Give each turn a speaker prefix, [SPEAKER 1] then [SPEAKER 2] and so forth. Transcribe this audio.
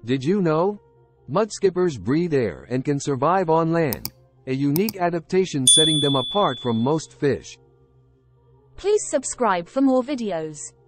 [SPEAKER 1] Did you know? Mudskippers breathe air and can survive on land, a unique adaptation setting them apart from most fish.
[SPEAKER 2] Please subscribe for more videos.